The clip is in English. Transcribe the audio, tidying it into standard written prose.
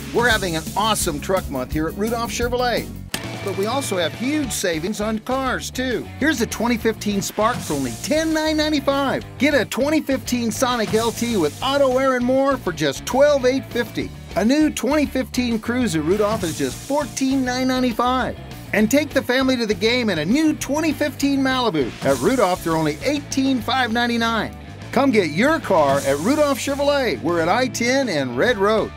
We're having an awesome truck month here at Rudolph Chevrolet. But we also have huge savings on cars, too. Here's a 2015 Spark for only $10,995. Get a 2015 Sonic LT with auto air and more for just $12,850. A new 2015 Cruze at Rudolph is just $14,995. And take the family to the game in a new 2015 Malibu. At Rudolph, they're only $18,599. Come get your car at Rudolph Chevrolet. We're at I-10 and Red Road.